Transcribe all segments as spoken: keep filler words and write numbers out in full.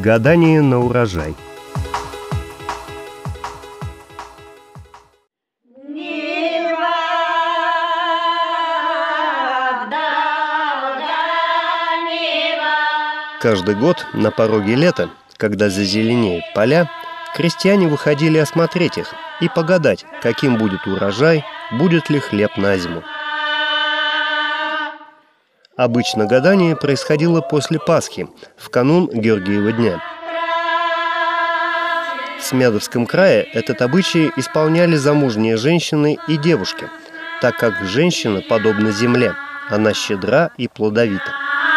Гадание на урожай. Каждый год на пороге лета, когда зазеленеют поля, крестьяне выходили осмотреть их и погадать, каким будет урожай, будет ли хлеб на зиму. Обычно гадание происходило после Пасхи, в канун Георгиева дня. В Смедовском крае этот обычай исполняли замужние женщины и девушки, так как женщина подобна земле, она щедра и плодовита.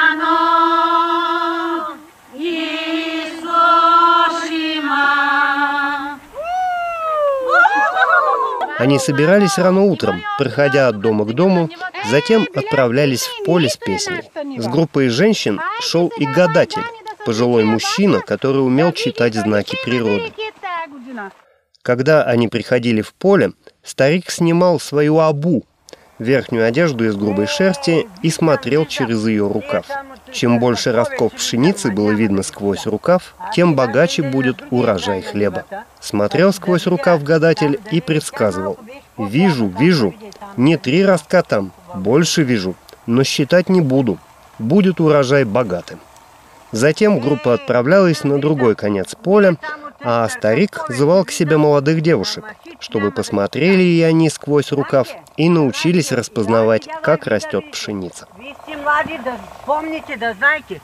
Они собирались рано утром, проходя от дома к дому, затем отправлялись в поле с песней. С группой женщин шел и гадатель, пожилой мужчина, который умел читать знаки природы. Когда они приходили в поле, старик снимал свою абу, верхнюю одежду из грубой шерсти, и смотрел через ее рукав. Чем больше ростков пшеницы было видно сквозь рукав, тем богаче будет урожай хлеба. Смотрел сквозь рукав гадатель и предсказывал: «Вижу, вижу, не три ростка там, больше вижу, но считать не буду, будет урожай богатым». Затем группа отправлялась на другой конец поля, а старик звал к себе молодых девушек, чтобы посмотрели и они сквозь рукав и научились распознавать, как растет пшеница. Помните, да знаете?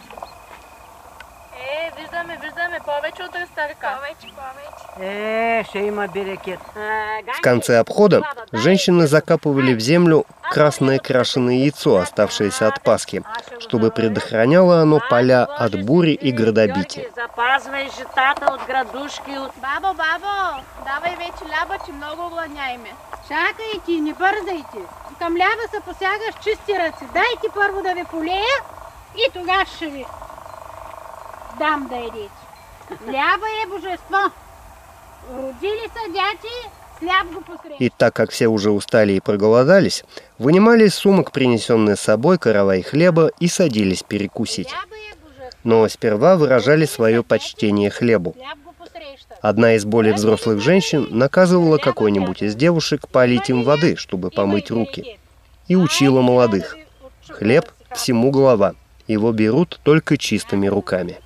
Е, виждаме, виждаме повече от старика. Е, ще има берекет. В конце обхода женщины закапывали в землю красное крашеное яйцо, оставшееся от Пасхи, чтобы предохраняло оно поля от бури и градобития. Запазвай житата от градушки. Бабо, бабо, давай вече ляба, че много гладняйме. Чакайте, не бързайте. Към ляба се посягаш чисти ръце. Дайте първо да ви полея и тогава ще ви дам да едете. Ляба е божество. Родили са дяти, сляп го посред. И так как все уже устали и проголодались, вынимали из сумок принесенные с собой каравай хлеба и садились перекусить. Но сперва выражали свое почтение хлебу. Одна из более взрослых женщин наказывала какой-нибудь из девушек полить им воды, чтобы помыть руки, и учила молодых: хлеб всему голова, его берут только чистыми руками.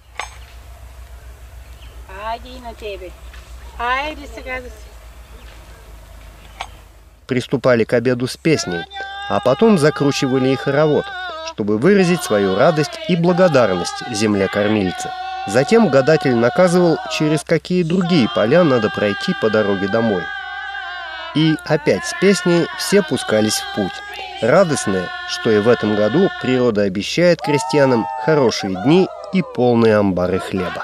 Приступали к обеду с песней, а потом закручивали и хоровод, чтобы выразить свою радость и благодарность земле-кормилице. Затем гадатель наказывал, через какие другие поля надо пройти по дороге домой. И опять с песней все пускались в путь, радостные, что и в этом году природа обещает крестьянам хорошие дни и полные амбары хлеба.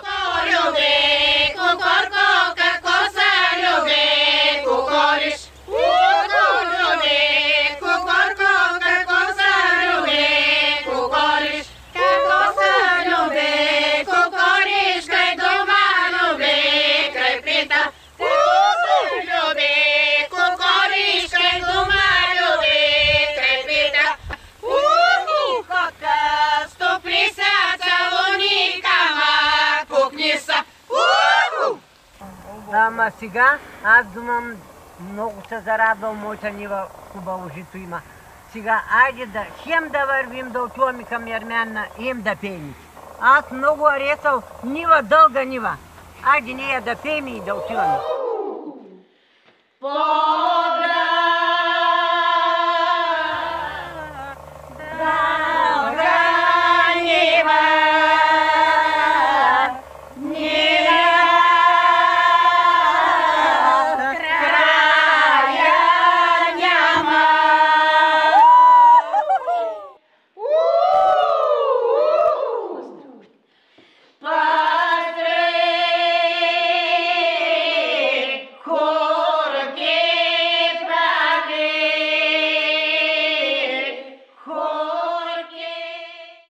Ама сега аз думам, много се зарадвам, моята нива хубаво жито има. Сега айде да хем да вървим, да отиваме към Ярмяна, хем да пеем. Аз много аресал нива, дълга нива. Айде ние да пеем и да отиваме.